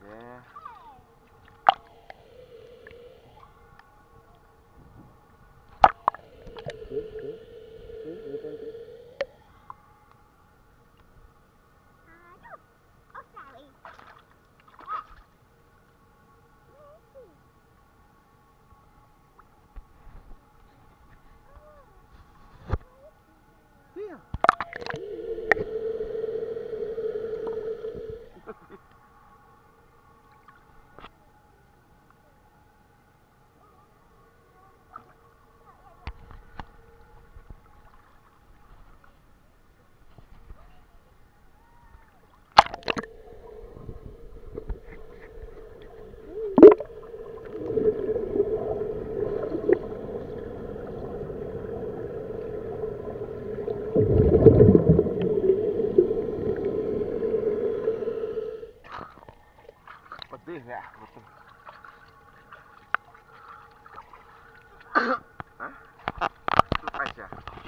Yeah. Yeah. Pedih ya, betul. Hah? Terus aja.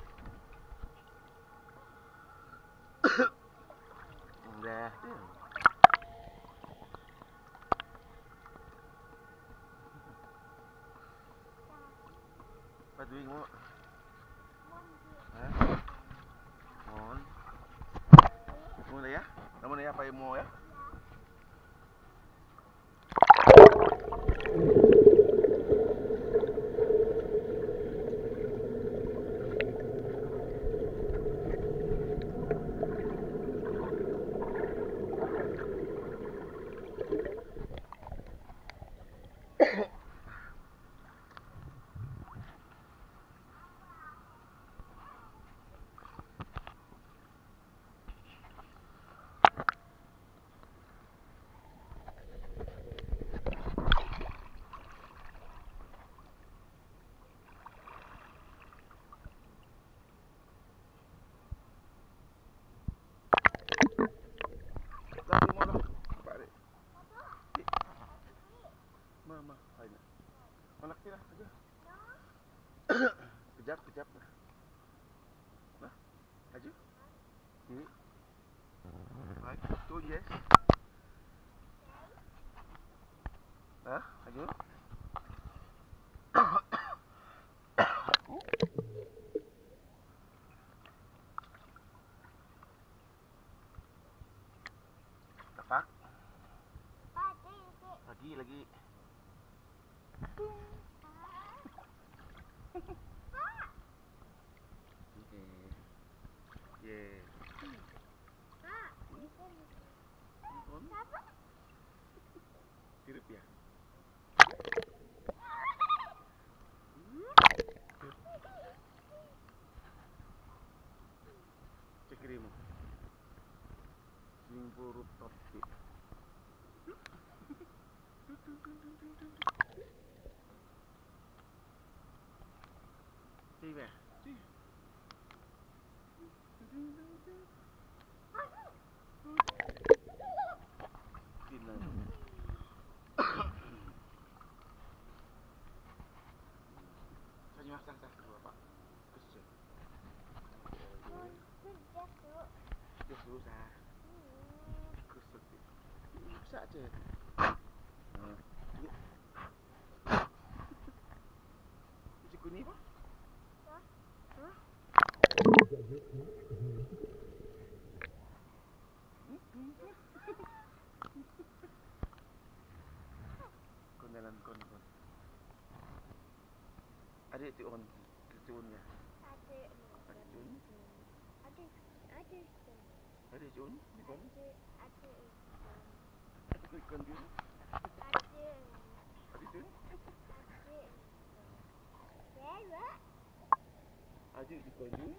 Udah. Paduin mo. Hah? Mon. Muna ya? Namun ya, payo mo ya? Lagi mo lah. Balik. Mama, ayo. Malak sila, aja. Kejap, kejap. Nah, aja. Ini. Baik, tu yes. Hah? Aja. Tapak. Lagi. Yeah. Hidup ya. Cek kiri mo. Swimming rooftop. Cik ba? Cik. Tinan. Saya masak Bapak. Kerja. Kerja susah. Kerja. Bisa aja. Cik kuni apa? Hah? Konelan kon. Adik tu on. Cun ya. Adik cun. Adik cun. Kon. Adik kon cun. Adik cun. Adik di kon cun.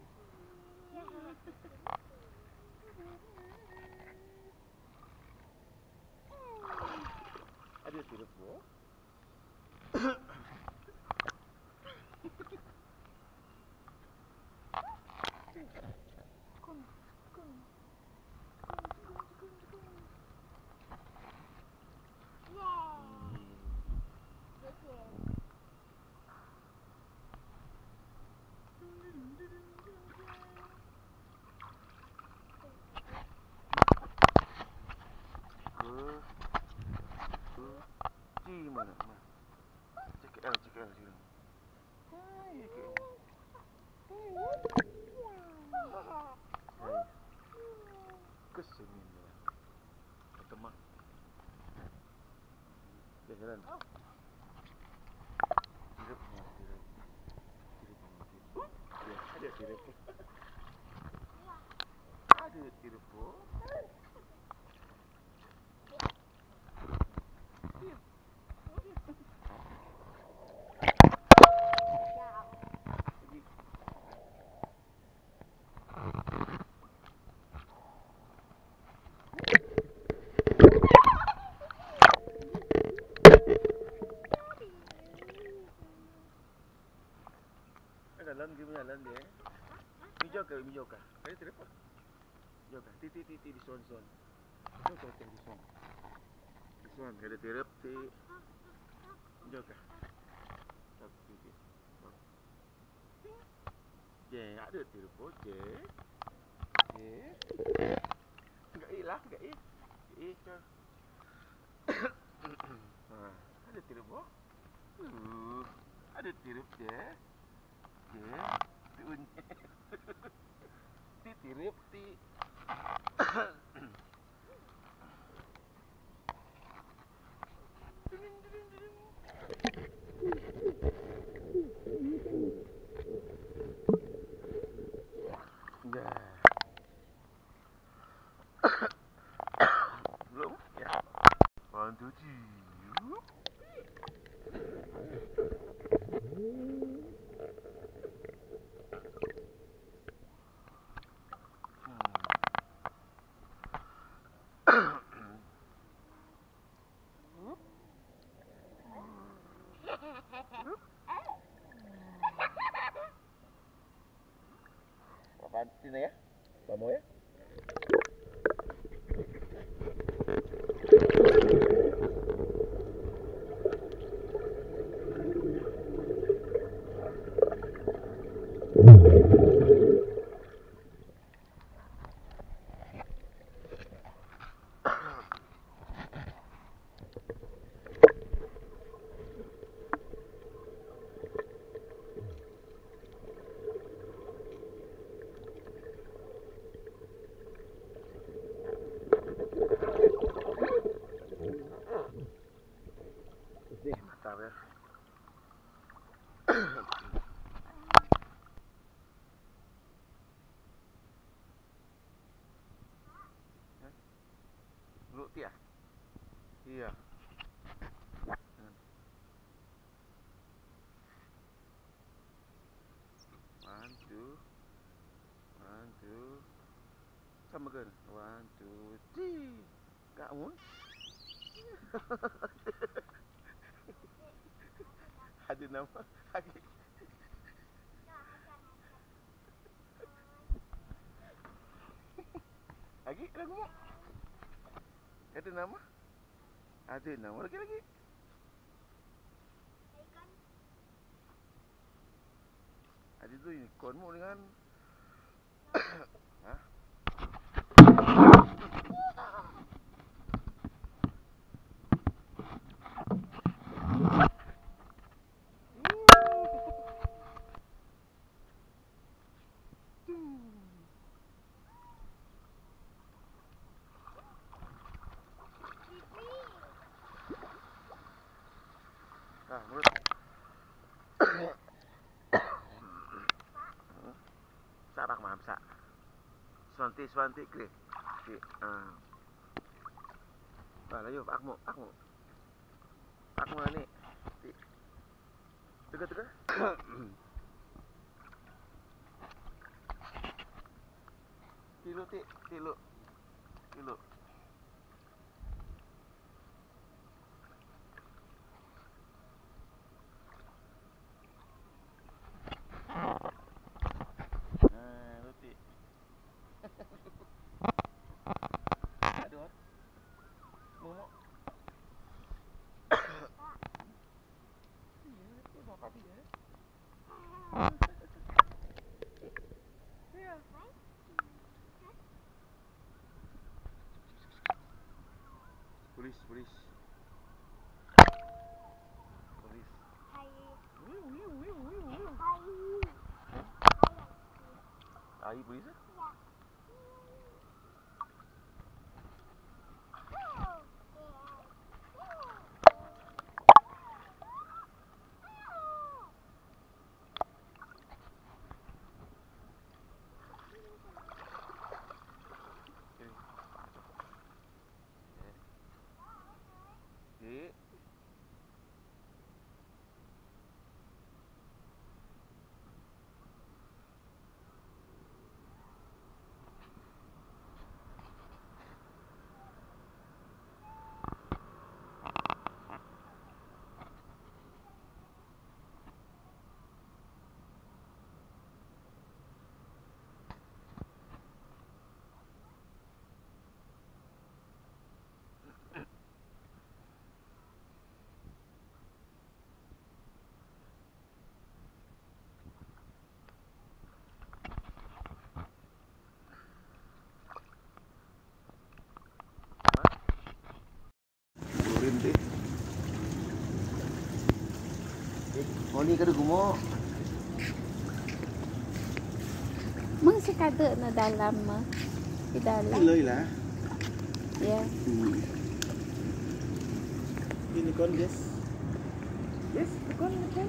Adik tu lepo. mana? Cekik lah sekarang. Hai, cekik. Hai. Kesini lah. Ketemu. Jalan. Tirap. Ya, ada tirap. Ada tirap. Jalan gimana jalan dia? Mijau kah? Kaya tirap apa? Mijau kah? Ti di son. Mijau kah di son? Di son kaya tirap ti. Mijau kah? Ti. Je, ada tirap po je. Enggak ilah, enggak ih. Kah? Ada tirap po? Ada tirap je. Ti tirip ti. Belum ya. 1 2 3. Apaan sini ya? Kamu ya? Mantap ya. Lu ya? Iya. One, two. Sama kan? 1 2 3. Kamu? Ada nama lagi. Lagi lagu mau? Ada nama? Ada nama lagi. Ada tu unicorn mu dengan hah? Menurut Sabak mamsa. Swanti kre. Layo akmu. Akmu ni. Tega. Tilu. Luti. Aduh. Mau. Iya, itu bapak dia. Iya. Polis. Air polis lah. Okay. Oh ni kada gumok. Mang sekada na dalam mah. Di dalam. Ilai lah. Ya. Ini kon yes. Yes, kon kan.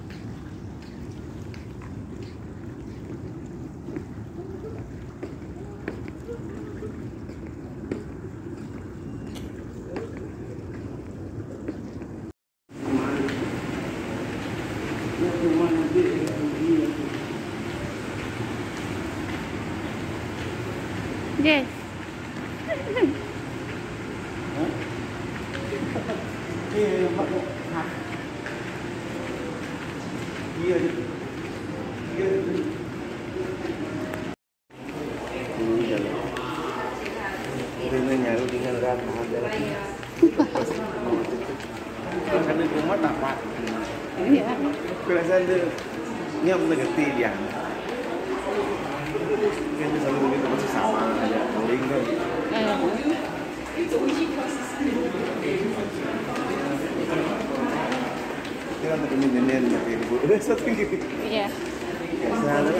Yes. Karena rumah tak pat. Iya. Perasaan dia niat mengerti dia. Kan dia selalu begitu masih sama aja. Paling kan. Kita kan tak nenek tapi ibu. Satu gitu. Iya. Biasa lah.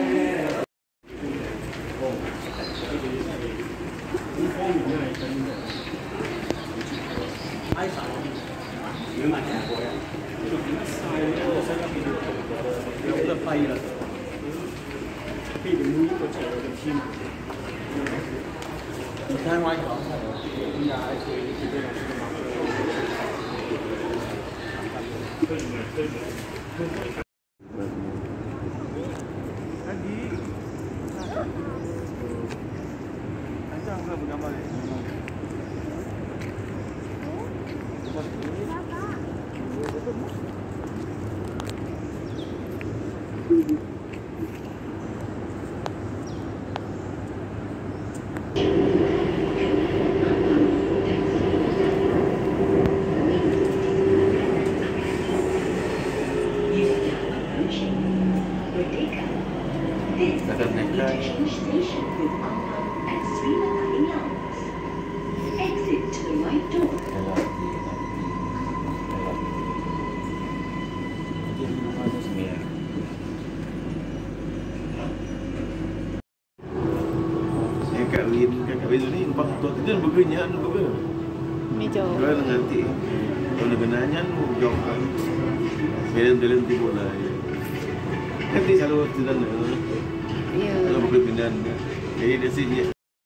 Kawin ni bang tua kita bergenya anu berge. Mejo. Kalau nanti kalau benarnya anu jauh kan. Jalan-jalan timbul lah. Nanti selalu jalan. Iya. Kalau berpindahan. Jadi dia sini.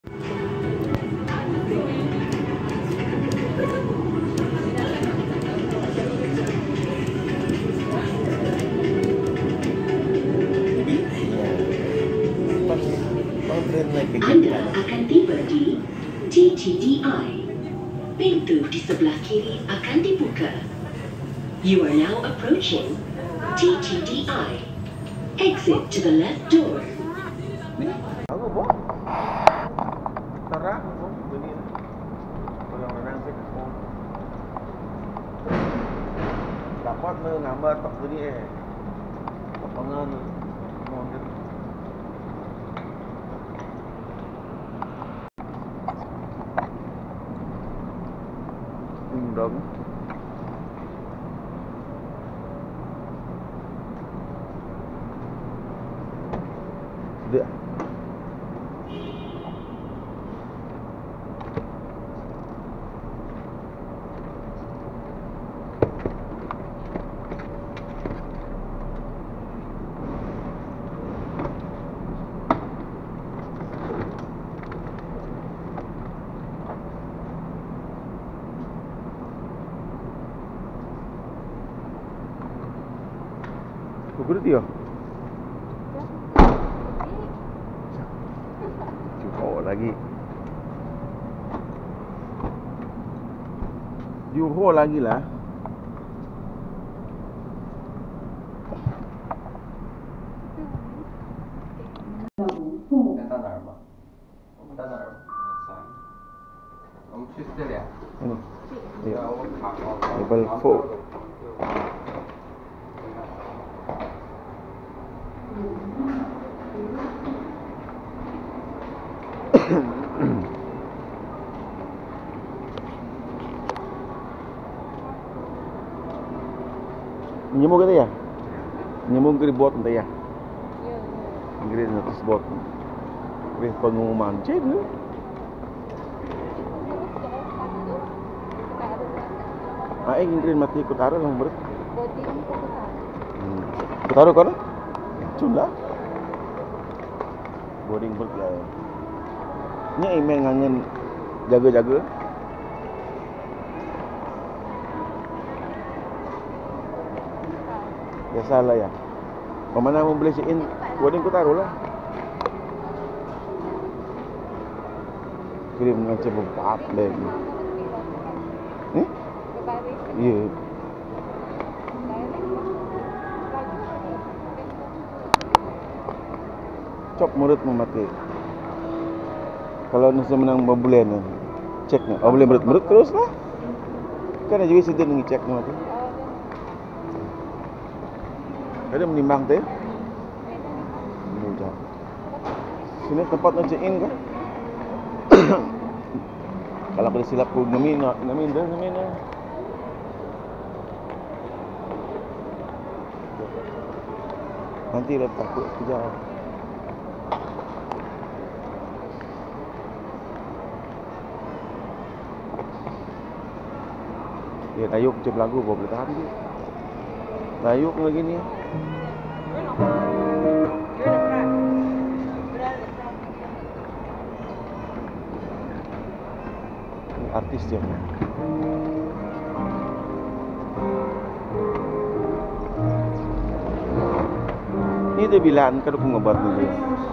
Anda akan tiba di TTDI. Pintu di sebelah kiri akan dibuka. You are now approaching TTDI. Exit to the left door. Aku boh. Terang boh bunyi. Orang-orang sih. Dapat mengambil tok bunyi potongan mungkin. Dong. Sudah. Berapa dia? Johor lagi. Johor lagi lah. Ini. Ya. Level 4. Menyambung kata ya? Menyambung ke bot nanti ya? Ingrid notis bot. Ingrid pengumuman cek tu. Ingrid mati ikut taruh lah berat. Ikut taruh kan? Cunda. Boarding bird lah. Ni email ngangen jaga-jaga. Biasalah ya. Mana mau boleh check in, boarding ku taruh lah. Kirim dengan cebok tak bag ni. Ya. Cop murid memati. Kalau nasi menang berbulan cek ni. Oh boleh murid terus lah. Kan juga sudah ngi cek ni mati. Ada menimbang teh. Mudah. Sini tempat nak check in kan? Kalau boleh silap ku ngamin dah ngamin. Nanti dah takut kejap. Dia tayuk je belagu boleh tahan dia. Tayuk lagi ni. Artis dia. Ni dia bilang kalau aku ngebat dulu.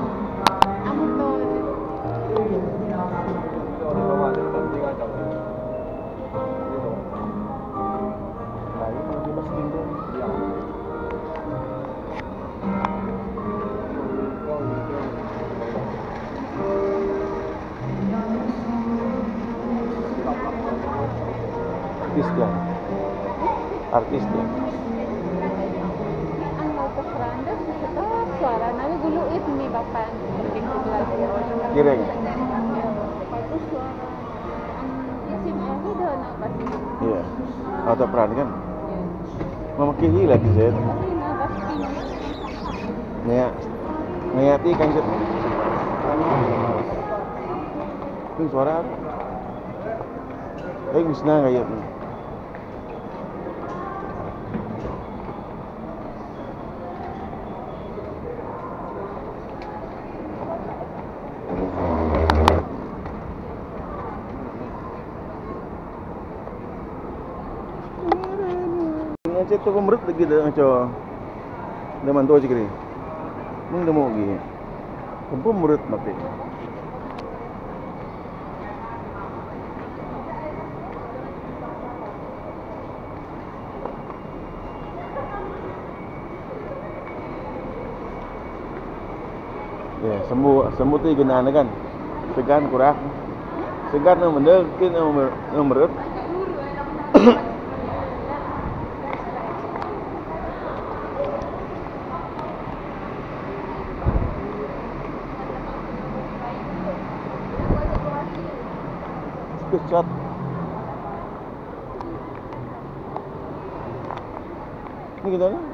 Artis dia. Suara nari dulu itu ni bapak penting lagi. Kireng. Bagus suara. Isim aku dah nak pasti. Iya. Ada peran kan? Mama kiri lagi saya. Ngayati kan set. Ini suara. Misna kayak ni. Macam tu pemerut lagi dah macam dah mantu aja kiri. Mung dah mau lagi. Pemerut mati. Ya, sembuh tu kena kan. Segan kurang. Segan nak benda kena merut. Shot. Ni kita ni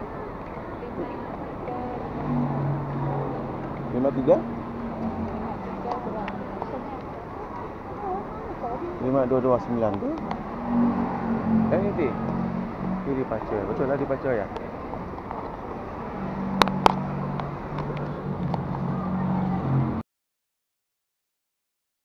53 5229 tu. Yang ini kiri pacar. Betul lah di pacar ya.